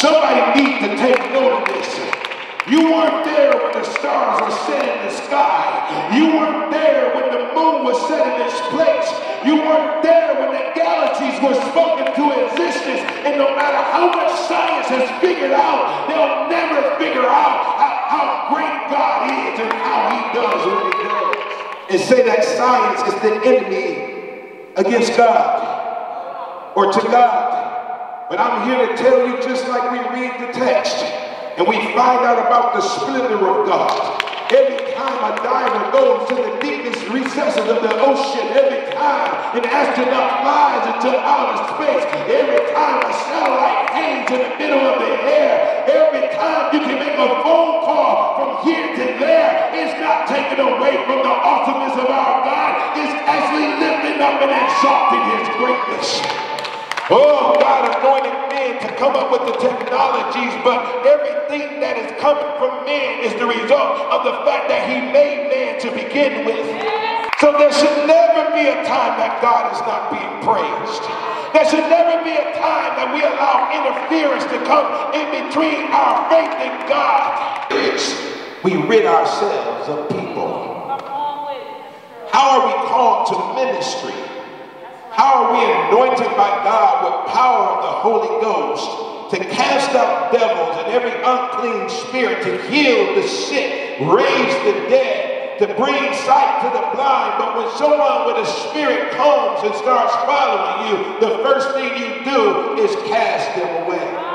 Somebody needs to take note of this. You weren't there when the stars were set in the sky. You weren't there when the moon was set in its place. You weren't there when the galaxies were spoken to existence. And no matter how much science has figured out, they'll never figure out how great God is and how he does what he does. And say that science is the enemy against God or to God. But I'm here to tell you, just like we read the text and we find out about the splendor of God. Every time a diver goes to the deepest recesses of the ocean, every time an astronaut flies into outer space, every time a satellite hangs in the middle of the air, every time you can make a phone call from here to there, it's not taken away from the awesomeness of our God. It's actually lifting up and exalting his greatness. Oh, God anointed men to come up with the technologies, but everything that is coming from man is the result of the fact that he made man to begin with. So there should never be a time that God is not being praised. There should never be a time that we allow interference to come in between our faith in God. We rid ourselves of people. How are we called to ministry? How are we anointed by God with power of the Holy Ghost to cast out devils and every unclean spirit, to heal the sick, raise the dead, to bring sight to the blind? But when someone with a spirit comes and starts following you, the first thing you do is cast them away.